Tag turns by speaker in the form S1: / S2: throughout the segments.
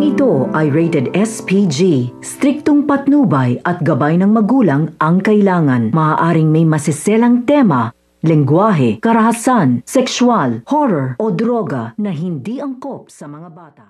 S1: Programang ito ay rated SPG. Striktong patnubay at gabay ng magulang ang kailangan. Maaaring may masiselang tema, lengguwahe, karahasan, sexual, horror o droga na hindi angkop sa mga bata.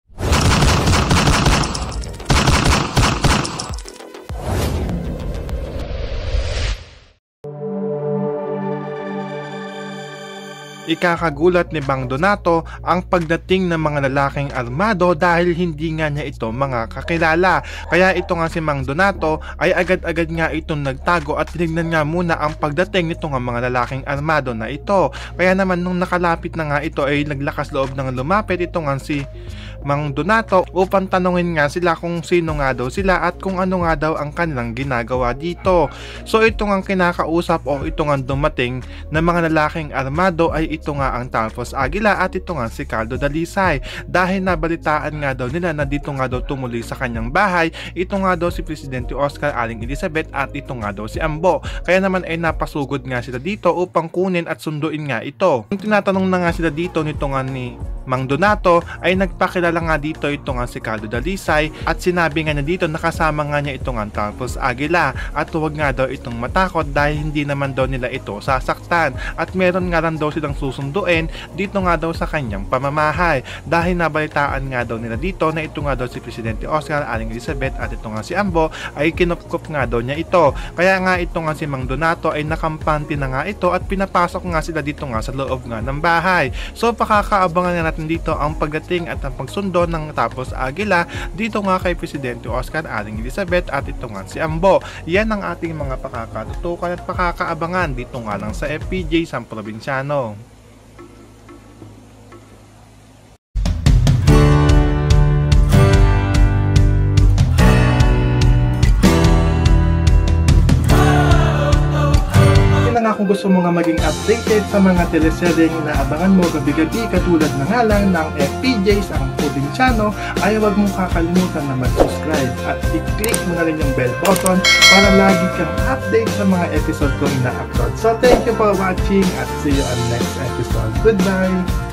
S2: Ikakagulat ni Mang Donato ang pagdating ng mga lalaking armado dahil hindi nga niya ito mga kakilala. Kaya ito nga si Mang Donato ay agad-agad nga itong nagtago at tinignan nga muna ang pagdating nito nga mga lalaking armado na ito. Kaya naman nung nakalapit na nga ito ay naglakas loob ng lumapit ito nga si Mang Donato upang tanungin nga sila kung sino nga daw sila at kung ano nga daw ang kanilang ginagawa dito. So ito nga kinakausap o ito nga dumating na mga lalaking armado ay ito nga ang Talpos Aguila at ito nga si Caldo Dalisay. Dahil nabalitaan nga daw nila na dito nga daw tumuloy sa kanyang bahay, ito nga daw si Presidente Oscar, Aling Elizabeth at ito nga daw si Ambo. Kaya naman ay napasugod nga sila dito upang kunin at sunduin nga ito. Kung tinatanong na nga sila dito nito nga ni Mang Donato ay nagpakilala nga dito ito nga si Caldo Dalisay at sinabi nga niya dito nakasama nga niya ito nga Talpos Aguila at huwag nga daw itong matakot dahil hindi naman daw nila ito sasaktan at meron nga lang daw silang susunduin dito nga daw sa kanyang pamamahay dahil nabalitaan nga daw nila dito na ito nga daw si Presidente Oscar, Aling Elizabeth at ito nga si Ambo ay kinupkup nga daw niya ito. Kaya nga ito nga si Mang Donato ay nakampante na nga ito at pinapasok nga sila dito nga sa loob nga ng bahay. So pakakaabangan nga natin dito ang pagdating at ang pagsundo ng Talpos Aguila dito nga kay Presidente Oscar, Aling Elizabeth at ito nga si Ambo. Yan ang ating mga pakakatutukan at pakakaabangan dito nga lang sa FPJ San Provinciano. Kung gusto mo nga maging updated sa mga teleseryeng na abangan mo gabi-gabi katulad na nga lang ng FPJs ang Provinciano, ay huwag mong kakalimutan na mag-subscribe at i-click mo na rin yung bell button para lagi kang update sa mga episode kong na-upload. So thank you for watching at see you on next episode. Goodbye!